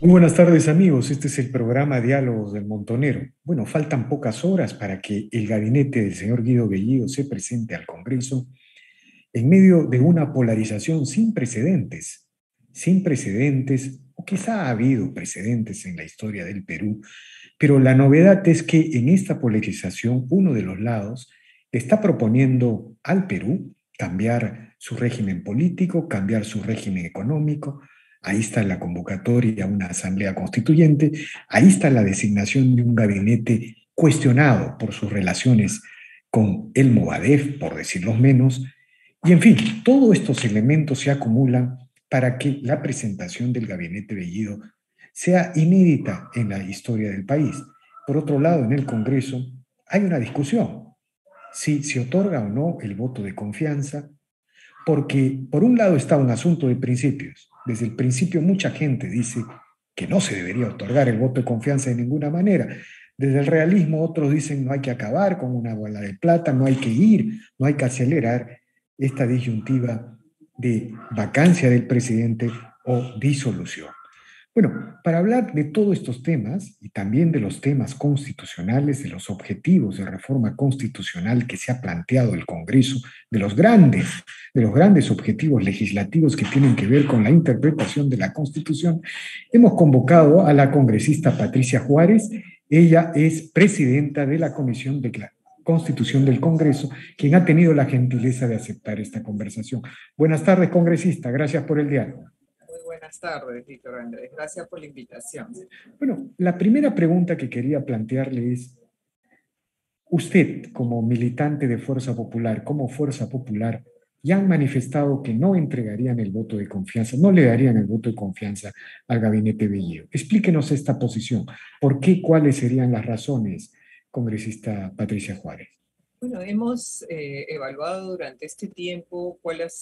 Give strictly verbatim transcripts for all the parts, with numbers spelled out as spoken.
Muy buenas tardes amigos, este es el programa Diálogos del Montonero. Bueno, faltan pocas horas para que el gabinete del señor Guido Bellido se presente al Congreso en medio de una polarización sin precedentes, sin precedentes, o quizá ha habido precedentes en la historia del Perú, pero la novedad es que en esta polarización uno de los lados le está proponiendo al Perú cambiar su régimen político, cambiar su régimen económico. Ahí está la convocatoria a una asamblea constituyente, ahí está la designación de un gabinete cuestionado por sus relaciones con el Movadef, por decirlo menos, y en fin, todos estos elementos se acumulan para que la presentación del gabinete Bellido sea inédita en la historia del país. Por otro lado, en el Congreso hay una discusión si se otorga o no el voto de confianza, porque por un lado está un asunto de principios. Desde el principio mucha gente dice que no se debería otorgar el voto de confianza de ninguna manera. Desde el realismo otros dicen no hay que acabar con una bola de plata, no hay que ir, no hay que acelerar esta disyuntiva de vacancia del presidente o disolución. Bueno, para hablar de todos estos temas y también de los temas constitucionales, de los objetivos de reforma constitucional que se ha planteado el Congreso, de los grandes, de los grandes objetivos legislativos que tienen que ver con la interpretación de la Constitución, hemos convocado a la congresista Patricia Juárez. Ella es presidenta de la Comisión de Constitución del Congreso, quien ha tenido la gentileza de aceptar esta conversación. Buenas tardes, congresista. Gracias por el diálogo. Muy buenas tardes, Víctor Andrés. Gracias por la invitación. Bueno, la primera pregunta que quería plantearle es, usted como militante de Fuerza Popular, como Fuerza Popular, ya han manifestado que no entregarían el voto de confianza, no le darían el voto de confianza al gabinete Bellido. Explíquenos esta posición. ¿Por qué? ¿Cuáles serían las razones, congresista Patricia Juárez? Bueno, hemos eh, evaluado durante este tiempo cuáles han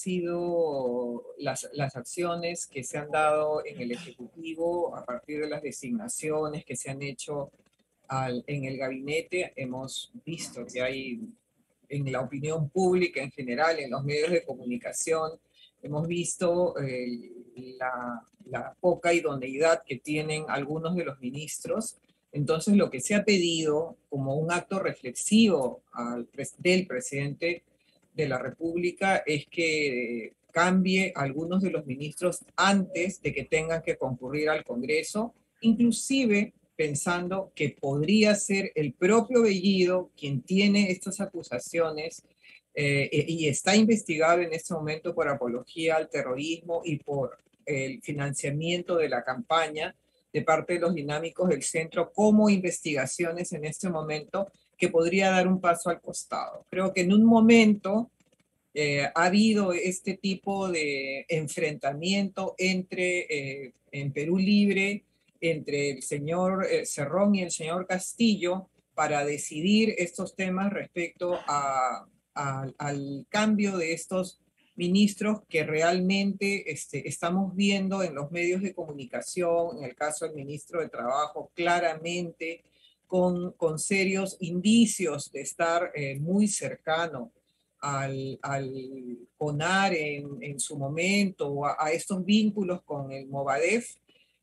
sido las, las acciones que se han dado en el Ejecutivo a partir de las designaciones que se han hecho al, en el gabinete. Hemos visto que hay en la opinión pública en general, en los medios de comunicación, hemos visto eh, la, la poca idoneidad que tienen algunos de los ministros. Entonces, lo que se ha pedido como un acto reflexivo al, del presidente de la República es que cambie a algunos de los ministros antes de que tengan que concurrir al Congreso, inclusive pensando que podría ser el propio Bellido quien tiene estas acusaciones eh, y está investigado en este momento por apología al terrorismo y por el financiamiento de la campaña de parte de los dinámicos del centro como investigaciones en este momento que podría dar un paso al costado. Creo que en un momento eh, ha habido este tipo de enfrentamiento entre eh, en Perú Libre, entre el señor eh, Cerrón y el señor Castillo para decidir estos temas respecto a, a, al cambio de estos ministros que realmente este, estamos viendo en los medios de comunicación, en el caso del ministro de Trabajo, claramente con, con serios indicios de estar eh, muy cercano al, al CONAR en, en su momento, a, a estos vínculos con el Movadef,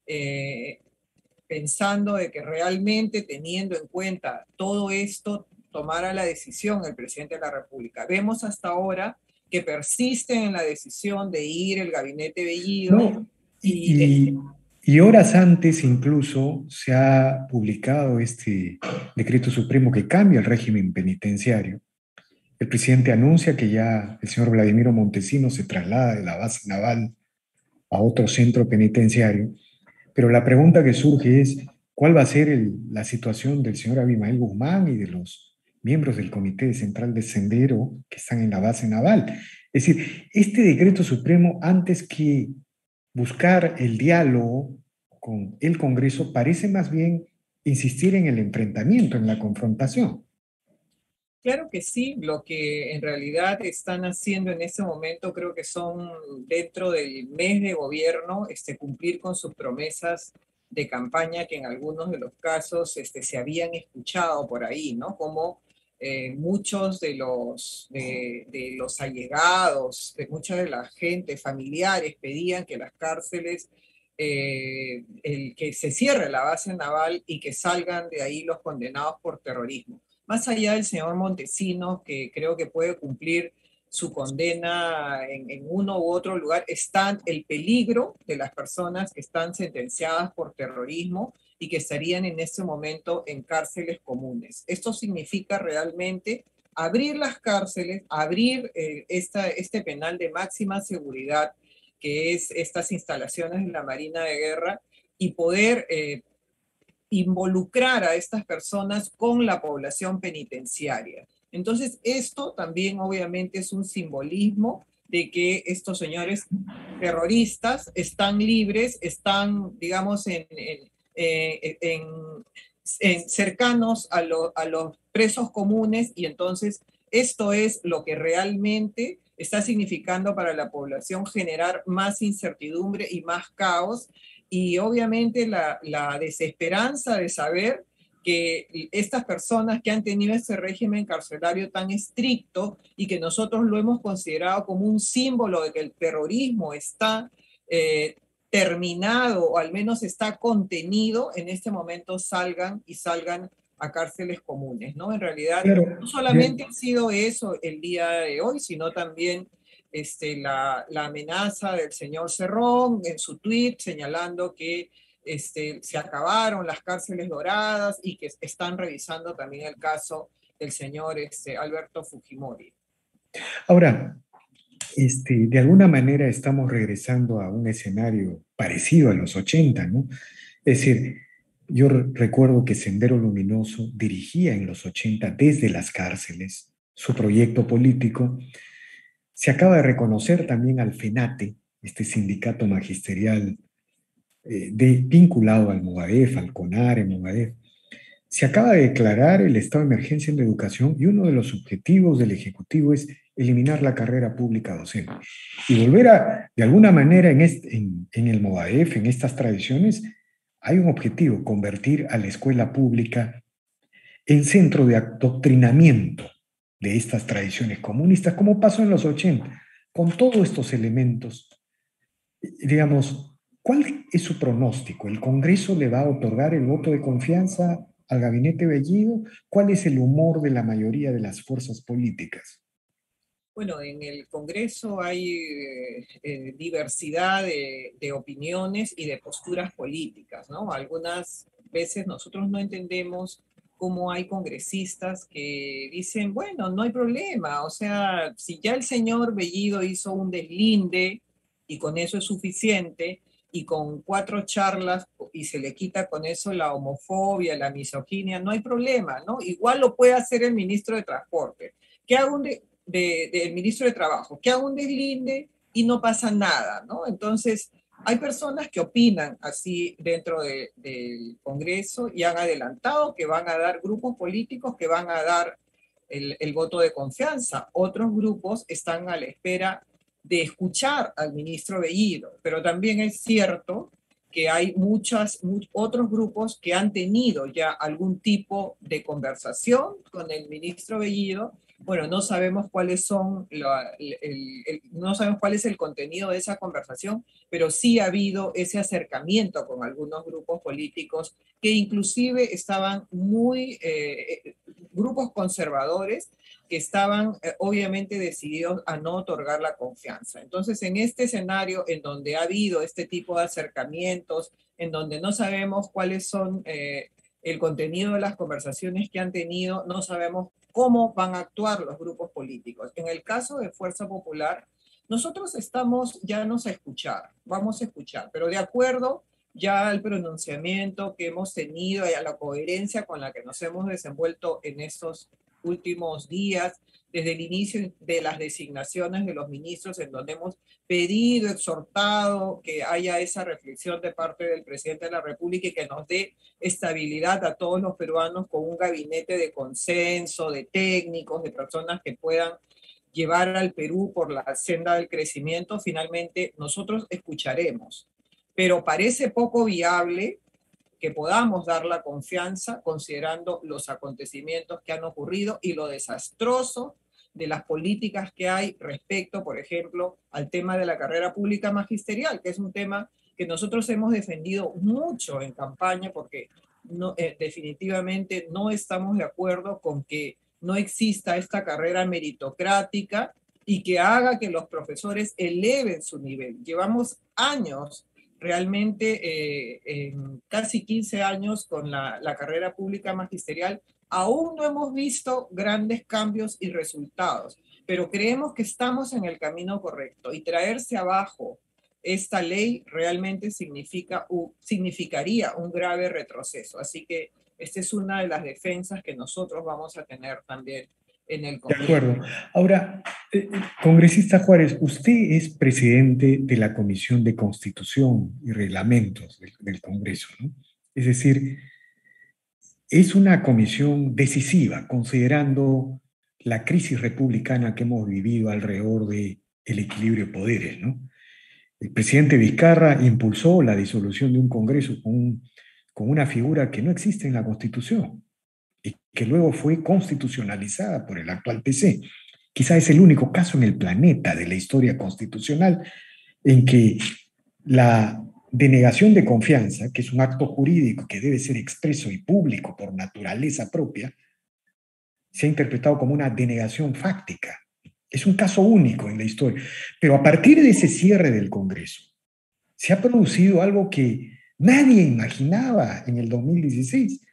eh, pensando de que realmente teniendo en cuenta todo esto, tomara la decisión el presidente de la República. Vemos hasta ahora que persisten en la decisión de ir el gabinete Bellido. No, y, y, y, y horas antes incluso se ha publicado este decreto supremo que cambia el régimen penitenciario. El presidente anuncia que ya el señor Vladimiro Montesinos se traslada de la base naval a otro centro penitenciario, pero la pregunta que surge es, ¿cuál va a ser el, la situación del señor Abimael Guzmán y de los miembros del Comité Central de Sendero que están en la base naval? Es decir, este decreto supremo, antes que buscar el diálogo con el Congreso, parece más bien insistir en el enfrentamiento, en la confrontación. Claro que sí, lo que en realidad están haciendo en este momento creo que son dentro del mes de gobierno este, cumplir con sus promesas de campaña que en algunos de los casos este, se habían escuchado por ahí, ¿no? Como eh, muchos de los, de, de los allegados, de mucha de la gente, familiares, pedían que las cárceles eh, el que se cierre la base naval y que salgan de ahí los condenados por terrorismo. Más allá del señor Montesinos, que creo que puede cumplir su condena en, en uno u otro lugar, está el peligro de las personas que están sentenciadas por terrorismo y que estarían en este momento en cárceles comunes. Esto significa realmente abrir las cárceles, abrir eh, esta, este penal de máxima seguridad, que es estas instalaciones de la Marina de Guerra, y poder eh, involucrar a estas personas con la población penitenciaria. Entonces, esto también obviamente es un simbolismo de que estos señores terroristas están libres, están, digamos, en, en, eh, en, en cercanos a, lo, a los presos comunes, y entonces esto es lo que realmente está significando para la población generar más incertidumbre y más caos, y obviamente la, la desesperanza de saber que estas personas que han tenido este régimen carcelario tan estricto y que nosotros lo hemos considerado como un símbolo de que el terrorismo está eh, terminado o al menos está contenido, en este momento salgan y salgan a cárceles comunes, ¿no? En realidad, Claro, no de- solamente ha sido eso el día de hoy, sino también este, la, la amenaza del señor Cerrón en su tweet señalando que este, se acabaron las cárceles doradas y que están revisando también el caso del señor este, Alberto Fujimori. ahora, este, de alguna manera estamos regresando a un escenario parecido a los ochenta, ¿no? Es decir, yo re- recuerdo que Sendero Luminoso dirigía en los ochenta desde las cárceles su proyecto político. Se acaba de reconocer también al FENATE, este sindicato magisterial eh, de, vinculado al Movadef, al CONARE, Movadef. Se acaba de declarar el estado de emergencia en la educación y uno de los objetivos del Ejecutivo es eliminar la carrera pública docente y volver a, de alguna manera, en, este, en, en el Movadef, en estas tradiciones, hay un objetivo, convertir a la escuela pública en centro de adoctrinamiento de estas tradiciones comunistas, como pasó en los ochenta, con todos estos elementos. Digamos, ¿cuál es su pronóstico? ¿El Congreso le va a otorgar el voto de confianza al gabinete Bellido? ¿Cuál es el humor de la mayoría de las fuerzas políticas? Bueno, en el Congreso hay eh, eh, diversidad de, de opiniones y de posturas políticas, ¿no? Algunas veces nosotros no entendemos cómo hay congresistas que dicen, bueno, no hay problema, o sea, si ya el señor Bellido hizo un deslinde y con eso es suficiente, y con cuatro charlas y se le quita con eso la homofobia, la misoginia, no hay problema, ¿no? Igual lo puede hacer el ministro de Transporte. Que haga un de, de, del ministro de Trabajo, que haga un deslinde y no pasa nada, ¿no? Entonces, hay personas que opinan así dentro de, del Congreso y han adelantado que van a dar grupos políticos que van a dar el, el voto de confianza. Otros grupos están a la espera de escuchar al ministro Bellido, pero también es cierto que hay muchas, muchos otros grupos que han tenido ya algún tipo de conversación con el ministro Bellido. Bueno, no sabemos cuáles son, la, el, el, el, no sabemos cuál es el contenido de esa conversación, pero sí ha habido ese acercamiento con algunos grupos políticos que inclusive estaban muy, eh, grupos conservadores que estaban eh, obviamente decididos a no otorgar la confianza. Entonces, en este escenario en donde ha habido este tipo de acercamientos, en donde no sabemos cuáles son eh, el contenido de las conversaciones que han tenido, no sabemos cómo van a actuar los grupos políticos. En el caso de Fuerza Popular, nosotros estamos ya nos a escuchar, vamos a escuchar, pero de acuerdo ya al pronunciamiento que hemos tenido y a la coherencia con la que nos hemos desenvuelto en estos últimos días, desde el inicio de las designaciones de los ministros, en donde hemos pedido, exhortado que haya esa reflexión de parte del presidente de la República y que nos dé estabilidad a todos los peruanos con un gabinete de consenso, de técnicos, de personas que puedan llevar al Perú por la senda del crecimiento. Finalmente nosotros escucharemos, pero parece poco viable que podamos dar la confianza considerando los acontecimientos que han ocurrido y lo desastroso de las políticas que hay respecto, por ejemplo, al tema de la carrera pública magisterial, que es un tema que nosotros hemos defendido mucho en campaña porque no, eh, definitivamente no estamos de acuerdo con que no exista esta carrera meritocrática y que haga que los profesores eleven su nivel. Llevamos años, realmente eh, en casi quince años con la, la carrera pública magisterial, aún no hemos visto grandes cambios y resultados, pero creemos que estamos en el camino correcto y traerse abajo esta ley realmente significa, uh, significaría un grave retroceso. Así que esta es una de las defensas que nosotros vamos a tener también en el De Congreso. acuerdo. Ahora, eh, congresista Juárez, usted es presidente de la Comisión de Constitución y Reglamentos del, del Congreso, ¿no? Es decir, es una comisión decisiva, considerando la crisis republicana que hemos vivido alrededor del equilibrio de poderes, ¿no? El presidente Vizcarra impulsó la disolución de un Congreso con, un, con una figura que no existe en la Constitución y que luego fue constitucionalizada por el actual T C. Quizá es el único caso en el planeta de la historia constitucional en que la denegación de confianza, que es un acto jurídico que debe ser expreso y público por naturaleza propia, se ha interpretado como una denegación fáctica. Es un caso único en la historia. Pero a partir de ese cierre del Congreso, se ha producido algo que nadie imaginaba en el dos mil dieciséis.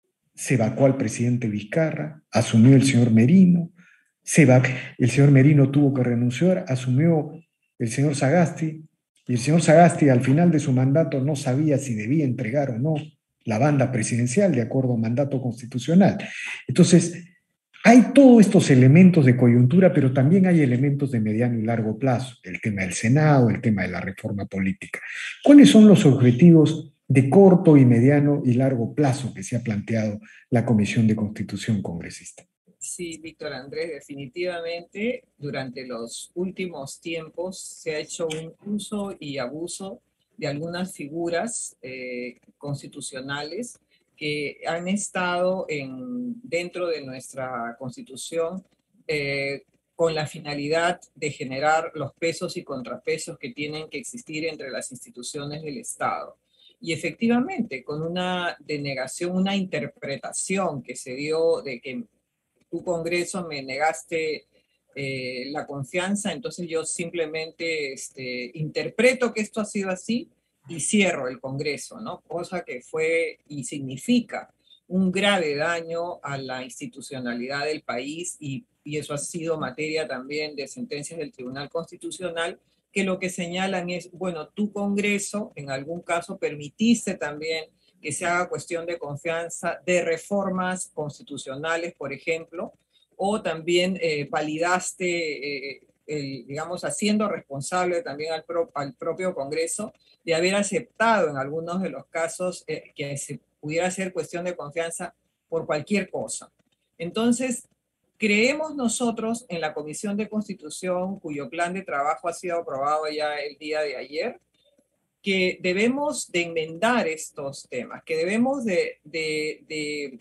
Se vacó al presidente Vizcarra, asumió el señor Merino, se va, el señor Merino tuvo que renunciar, asumió el señor Sagasti, y el señor Sagasti al final de su mandato no sabía si debía entregar o no la banda presidencial de acuerdo a mandato constitucional. Entonces, hay todos estos elementos de coyuntura, pero también hay elementos de mediano y largo plazo, el tema del Senado, el tema de la reforma política. ¿Cuáles son los objetivos de corto y mediano y largo plazo que se ha planteado la Comisión de Constitución congresista? Sí, Víctor Andrés, definitivamente durante los últimos tiempos se ha hecho un uso y abuso de algunas figuras eh, constitucionales que han estado en, dentro de nuestra Constitución eh, con la finalidad de generar los pesos y contrapesos que tienen que existir entre las instituciones del Estado. Y efectivamente, con una denegación, una interpretación que se dio de que tu Congreso me negaste eh, la confianza, entonces yo simplemente este, interpreto que esto ha sido así y cierro el Congreso, ¿no? Cosa que fue y significa un grave daño a la institucionalidad del país y, y eso ha sido materia también de sentencias del Tribunal Constitucional que lo que señalan es, bueno, tu Congreso en algún caso permitiste también que se haga cuestión de confianza, de reformas constitucionales, por ejemplo, o también eh, validaste, eh, el, digamos, haciendo responsable también al, pro, al propio Congreso de haber aceptado en algunos de los casos eh, que se pudiera hacer cuestión de confianza por cualquier cosa. Entonces, creemos nosotros en la Comisión de Constitución, cuyo plan de trabajo ha sido aprobado ya el día de ayer, que debemos de enmendar estos temas, que debemos de, de, de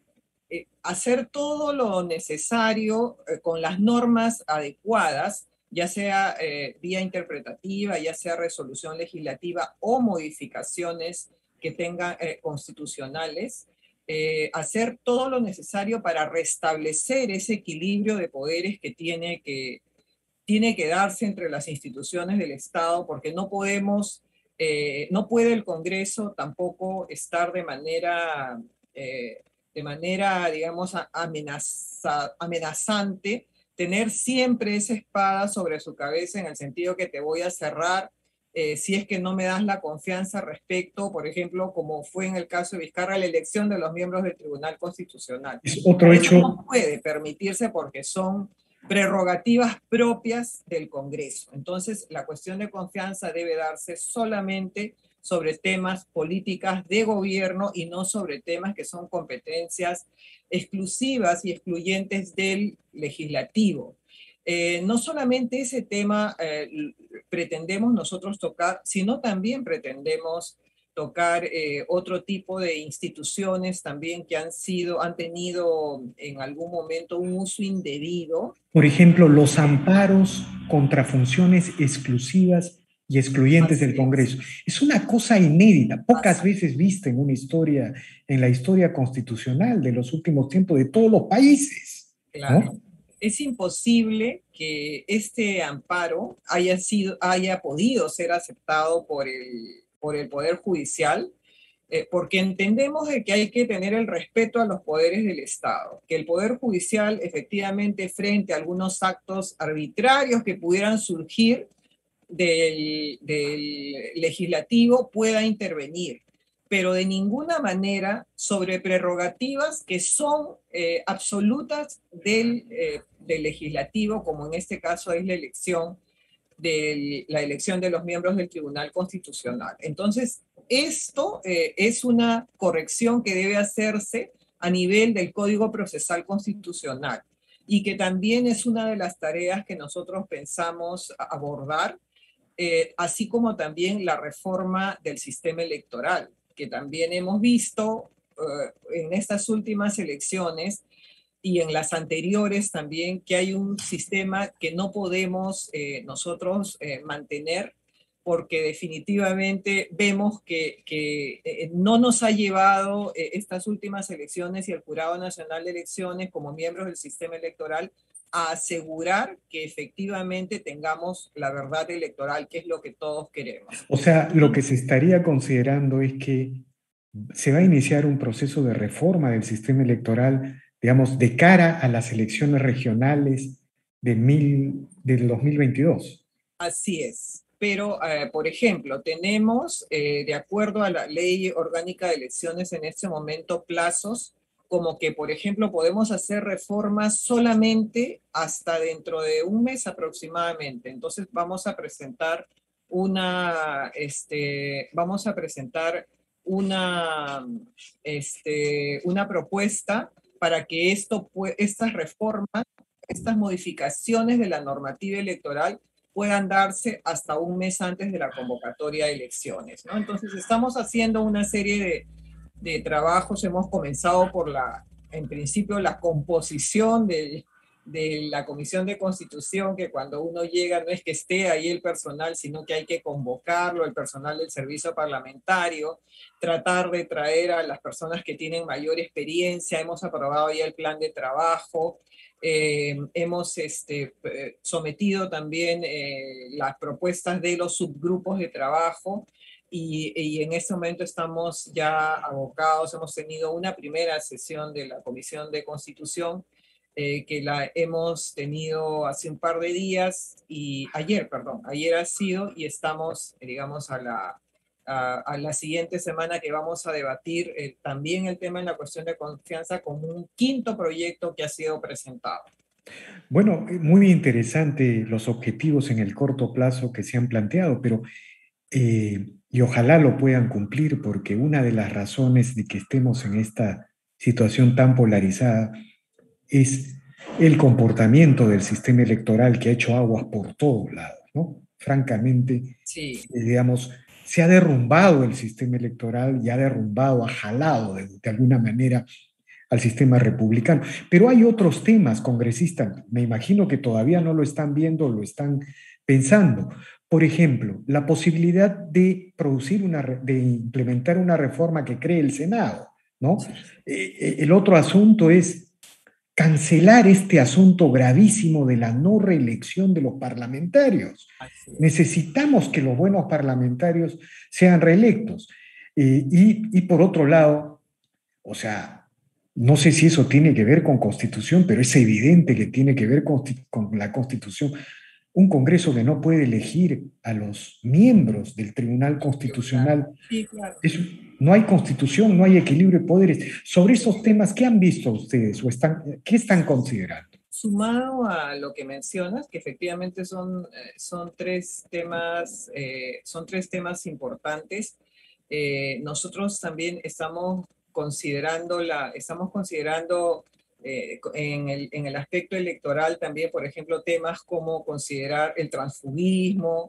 eh, hacer todo lo necesario eh, con las normas adecuadas, ya sea eh, vía interpretativa, ya sea resolución legislativa o modificaciones que tengan eh, constitucionales, eh, hacer todo lo necesario para restablecer ese equilibrio de poderes que tiene que, tiene que darse entre las instituciones del Estado, porque no podemos eh, no puede el Congreso tampoco estar de manera, eh, de manera digamos, amenaza, amenazante, tener siempre esa espada sobre su cabeza en el sentido que te voy a cerrar eh, si es que no me das la confianza respecto, por ejemplo, como fue en el caso de Vizcarra, la elección de los miembros del Tribunal Constitucional. Es otro Eso hecho. no puede permitirse porque son prerrogativas propias del Congreso. Entonces, la cuestión de confianza debe darse solamente sobre temas políticas de gobierno y no sobre temas que son competencias exclusivas y excluyentes del legislativo. Eh, no solamente ese tema eh, pretendemos nosotros tocar, sino también pretendemos tocar eh, otro tipo de instituciones también que han sido, han tenido en algún momento un uso indebido. Por ejemplo, los amparos contra funciones exclusivas y excluyentes del Así es. Congreso. Es una cosa inédita, pocas Así, veces vista en una historia, en la historia constitucional de los últimos tiempos de todos los países, claro. ¿no? Es imposible que este amparo haya sido, haya podido ser aceptado por el, por el Poder Judicial, eh, porque entendemos de que hay que tener el respeto a los poderes del Estado, que el Poder Judicial efectivamente frente a algunos actos arbitrarios que pudieran surgir del, del legislativo pueda intervenir, pero de ninguna manera sobre prerrogativas que son eh, absolutas del, eh, del legislativo, como en este caso es la elección de la elección de los miembros del Tribunal Constitucional. Entonces, esto eh, es una corrección que debe hacerse a nivel del Código Procesal Constitucional y que también es una de las tareas que nosotros pensamos abordar, eh, así como también la reforma del sistema electoral, que también hemos visto eh, en estas últimas elecciones y en las anteriores también, que hay un sistema que no podemos eh, nosotros eh, mantener, porque definitivamente vemos que, que eh, no nos ha llevado eh, estas últimas elecciones y el Jurado Nacional de Elecciones como miembros del sistema electoral a asegurar que efectivamente tengamos la verdad electoral, que es lo que todos queremos. O sea, lo que se estaría considerando es que se va a iniciar un proceso de reforma del sistema electoral, digamos, de cara a las elecciones regionales de mil, del dos mil veintidós. Así es. Pero, eh, por ejemplo, tenemos, eh, de acuerdo a la Ley Orgánica de Elecciones en este momento, plazos como que, por ejemplo, podemos hacer reformas solamente hasta dentro de un mes aproximadamente. Entonces, vamos a presentar una, este, vamos a presentar una, este, una propuesta para que esto, estas reformas, estas modificaciones de la normativa electoral puedan darse hasta un mes antes de la convocatoria de elecciones, ¿no? Entonces estamos haciendo una serie de, de trabajos, hemos comenzado por la, en principio, la composición de, de la Comisión de Constitución, que cuando uno llega no es que esté ahí el personal, sino que hay que convocarlo, el personal del servicio parlamentario, tratar de traer a las personas que tienen mayor experiencia, hemos aprobado ya el plan de trabajo, eh, hemos este, sometido también eh, las propuestas de los subgrupos de trabajo y, y en este momento estamos ya abocados, hemos tenido una primera sesión de la Comisión de Constitución eh, que la hemos tenido hace un par de días y ayer, perdón, ayer ha sido y estamos, digamos, a la, a, a la siguiente semana que vamos a debatir eh, también el tema en la cuestión de confianza como un quinto proyecto que ha sido presentado. Bueno, muy interesante los objetivos en el corto plazo que se han planteado, pero eh, y ojalá lo puedan cumplir, porque una de las razones de que estemos en esta situación tan polarizada es el comportamiento del sistema electoral que ha hecho aguas por todos lados, ¿no? Francamente, Sí. eh, digamos, se ha derrumbado el sistema electoral y ha derrumbado, ha jalado de, de alguna manera al sistema republicano. Pero hay otros temas, congresistas, me imagino que todavía no lo están viendo, lo están pensando. Por ejemplo, la posibilidad de producir una, de implementar una reforma que cree el Senado, ¿no? Eh, el otro asunto es cancelar este asunto gravísimo de la no reelección de los parlamentarios. Necesitamos que los buenos parlamentarios sean reelectos. Eh, y, y por otro lado, o sea, no sé si eso tiene que ver con constitución, pero es evidente que tiene que ver con, con la constitución. Un Congreso que no puede elegir a los miembros del Tribunal Constitucional. Sí, claro. Es, no hay constitución, no hay equilibrio de poderes. Sobre esos temas, ¿qué han visto ustedes o están, qué están considerando? Sumado a lo que mencionas, que efectivamente son, son tres temas, eh, son tres temas importantes, eh, nosotros también estamos considerando, la, estamos considerando eh, en, el, en el aspecto electoral también, por ejemplo, temas como considerar el transfugismo,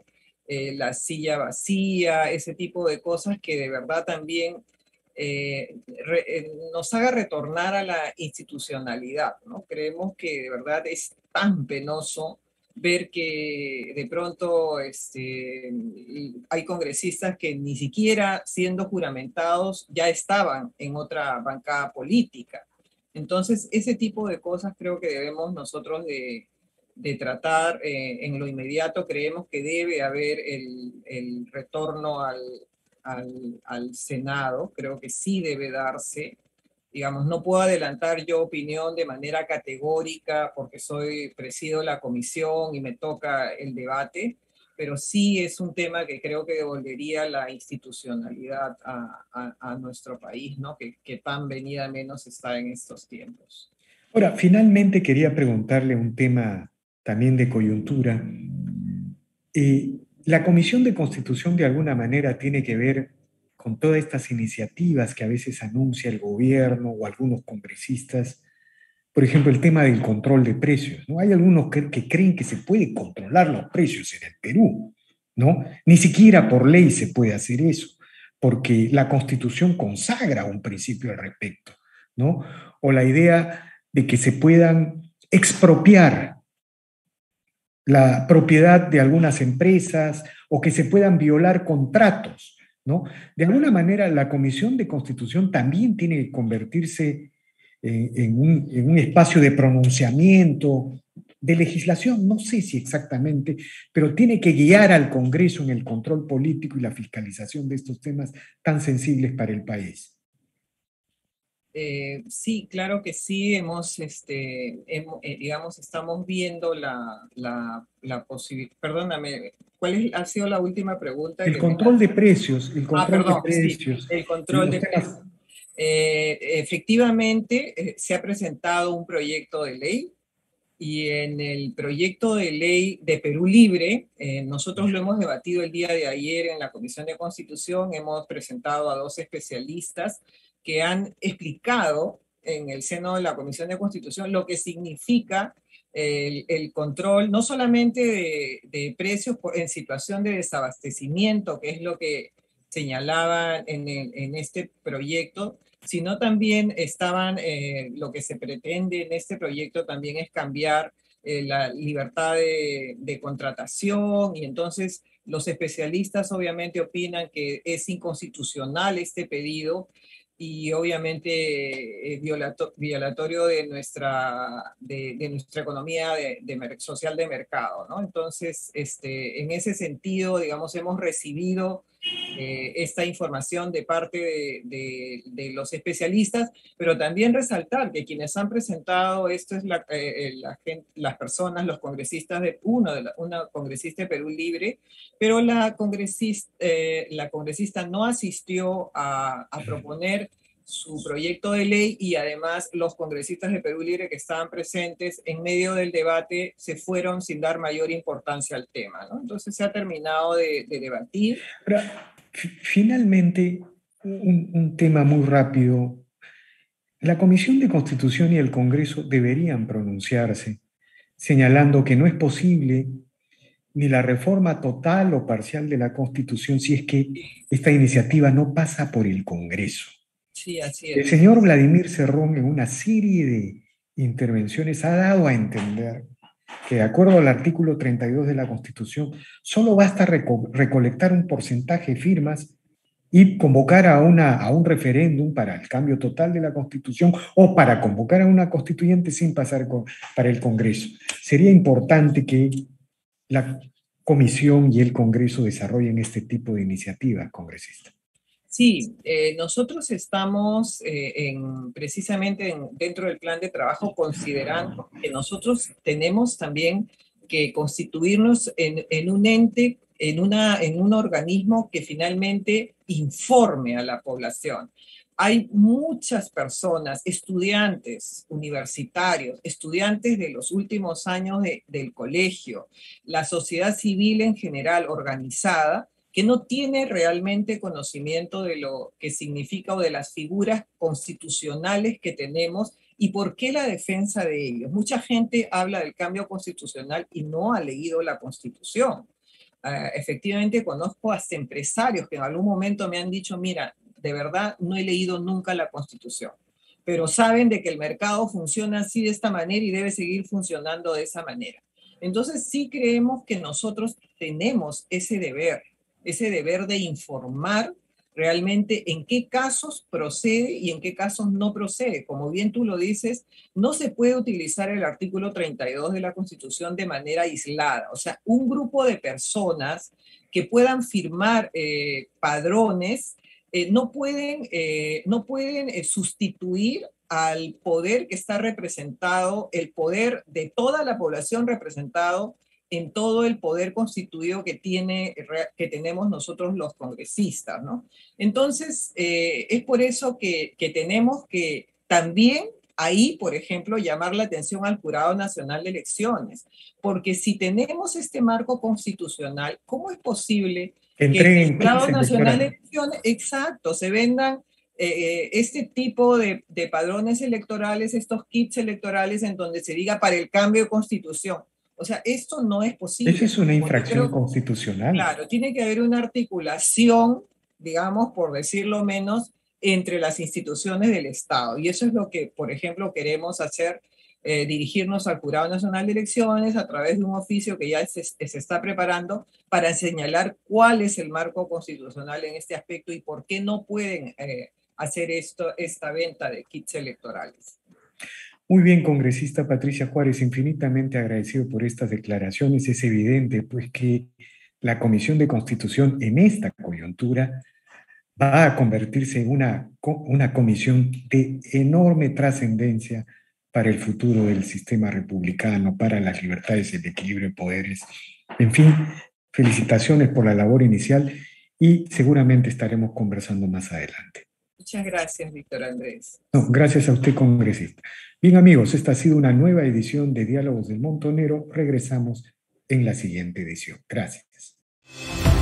eh, la silla vacía, ese tipo de cosas que de verdad también eh, re, eh, nos haga retornar a la institucionalidad, ¿no? Creemos que de verdad es tan penoso ver que de pronto este, hay congresistas que ni siquiera siendo juramentados ya estaban en otra bancada política. Entonces, ese tipo de cosas creo que debemos nosotros de, de tratar eh, en lo inmediato. Creemos que debe haber el, el retorno al, al, al Senado, creo que sí debe darse. Digamos, no puedo adelantar yo opinión de manera categórica porque soy, presido la comisión y me toca el debate, pero sí es un tema que creo que devolvería la institucionalidad a, a, a nuestro país, ¿no? Que, que tan venida menos está en estos tiempos. Ahora, finalmente quería preguntarle un tema también de coyuntura. Eh, la Comisión de Constitución de alguna manera tiene que ver con todas estas iniciativas que a veces anuncia el gobierno o algunos congresistas. Por ejemplo, el tema del control de precios, ¿no? Hay algunos que, que creen que se puede controlar los precios en el Perú, ¿no? Ni siquiera por ley se puede hacer eso, porque la Constitución consagra un principio al respecto, ¿no? O la idea de que se puedan expropiar la propiedad de algunas empresas o que se puedan violar contratos, ¿no? De alguna manera, la Comisión de Constitución también tiene que convertirse eh, en, un, en un espacio de pronunciamiento, de legislación, no sé si exactamente, pero tiene que guiar al Congreso en el control político y la fiscalización de estos temas tan sensibles para el país. Eh, sí, claro que sí, hemos, este, hemos, eh, digamos, estamos viendo la, la, la posibilidad, perdóname, ¿cuál es, ha sido la última pregunta El que me control de haces? precios, el Ah, control de perdón, sí, precios, el control los de temas. precios. Eh, efectivamente, eh, se ha presentado un proyecto de ley y en el proyecto de ley de Perú Libre, eh, nosotros lo hemos debatido el día de ayer en la Comisión de Constitución, hemos presentado a dos especialistas que han explicado en el seno de la Comisión de Constitución lo que significa el, el control, no solamente de, de precios por, en situación de desabastecimiento, que es lo que señalaba en, el, en este proyecto, sino también estaban, eh, lo que se pretende en este proyecto también es cambiar eh, la libertad de, de contratación, y entonces los especialistas obviamente opinan que es inconstitucional este pedido y obviamente eh, violato, violatorio de nuestra, de, de nuestra economía de, de, social de mercado, ¿no? Entonces, este, en ese sentido, digamos, hemos recibido eh, esta información de parte de, de, de, los especialistas, pero también resaltar que quienes han presentado esto es la, eh, la gente, las personas, los congresistas de uno, de la, una congresista de Perú Libre, pero la congresista, eh, la congresista no asistió a, a proponer su proyecto de ley y además los congresistas de Perú Libre que estaban presentes en medio del debate se fueron sin dar mayor importancia al tema, ¿no? Entonces se ha terminado de, de debatir. Pero, finalmente, un, un tema muy rápido. La Comisión de Constitución y el Congreso deberían pronunciarse, señalando que no es posible ni la reforma total o parcial de la Constitución si es que esta iniciativa no pasa por el Congreso. Sí, así El es. señor Vladimir Cerrón en una serie de intervenciones ha dado a entender que de acuerdo al artículo treinta y dos de la Constitución, solo basta reco recolectar un porcentaje de firmas y convocar a, una, a un referéndum para el cambio total de la Constitución o para convocar a una constituyente sin pasar con, para el Congreso. Sería importante que la Comisión y el Congreso desarrollen este tipo de iniciativas, congresista. Sí, eh, nosotros estamos eh, en, precisamente en, dentro del plan de trabajo considerando que nosotros tenemos también que constituirnos en, en un ente, en, una, en un organismo que finalmente informe a la población. Hay muchas personas, estudiantes universitarios, estudiantes de los últimos años de, del colegio, la sociedad civil en general organizada, que no tiene realmente conocimiento de lo que significa o de las figuras constitucionales que tenemos y por qué la defensa de ellos. Mucha gente habla del cambio constitucional y no ha leído la Constitución. Uh, efectivamente conozco hasta empresarios que en algún momento me han dicho, mira, de verdad no he leído nunca la Constitución, pero saben de que el mercado funciona así de esta manera y debe seguir funcionando de esa manera. Entonces sí creemos que nosotros tenemos ese deber, ese deber de informar realmente en qué casos procede y en qué casos no procede. Como bien tú lo dices, no se puede utilizar el artículo treinta y dos de la Constitución de manera aislada. O sea, un grupo de personas que puedan firmar eh, padrones eh, no pueden, eh, no pueden eh, sustituir al poder que está representado, el poder de toda la población representado en todo el poder constituido que, tiene, que tenemos nosotros los congresistas, ¿no? Entonces, eh, es por eso que, que tenemos que también ahí, por ejemplo, llamar la atención al Jurado Nacional de Elecciones, porque si tenemos este marco constitucional, ¿cómo es posible que en el Jurado Nacional de Elecciones, exacto, se vendan eh, este tipo de, de padrones electorales, estos kits electorales en donde se diga para el cambio de constitución? O sea, esto no es posible. Esa es una infracción creo, constitucional. Claro, tiene que haber una articulación, digamos, por decirlo menos, entre las instituciones del Estado. Y eso es lo que, por ejemplo, queremos hacer, eh, dirigirnos al Jurado Nacional de Elecciones a través de un oficio que ya se, se está preparando para señalar cuál es el marco constitucional en este aspecto y por qué no pueden eh, hacer esto, esta venta de kits electorales. Muy bien, congresista Patricia Juárez, infinitamente agradecido por estas declaraciones. Es evidente, pues, que la Comisión de Constitución en esta coyuntura va a convertirse en una, una comisión de enorme trascendencia para el futuro del sistema republicano, para las libertades y el equilibrio de poderes. En fin, felicitaciones por la labor inicial y seguramente estaremos conversando más adelante. Muchas gracias, Víctor Andrés. No, gracias a usted, congresista. Bien, amigos, esta ha sido una nueva edición de Diálogos del Montonero. Regresamos en la siguiente edición. Gracias.